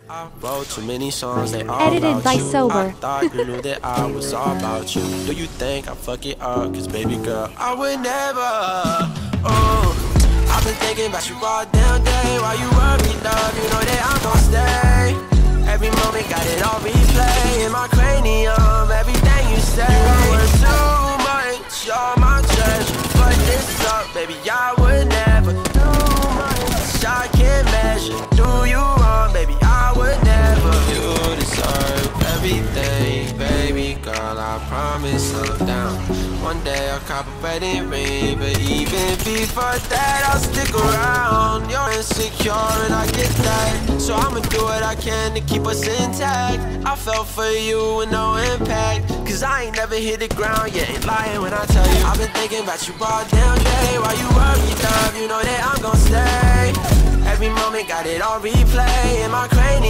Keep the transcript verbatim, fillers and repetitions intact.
I wrote too many songs, they all Edited about by you. Sober. I thought you knew that I was all about you. Do you think I fuck it up? Cause baby girl, I would never. Oh, I've been thinking about you all damn day. While you worry, love, you know that I'm gon' stay. Every moment got it all replay in my cranium. Everything you say, you were too much, you're my treasure. Fuck this up, baby, I would never do much. I can't measure, do you wrong, baby, I would never. You deserve everything, baby girl, I promise I'm down. One day I'll cop a wedding ring, but even before that I'll stick around. You're insecure and I get that, so I'ma do what I can to keep us intact. I fell for you with no impact, cause I ain't never hit the ground yet. Ain't lying when I tell you I've been thinking about you all damn day. While you worry, love, you know that I'm gon' stay. Every moment got it all replay in my cranium.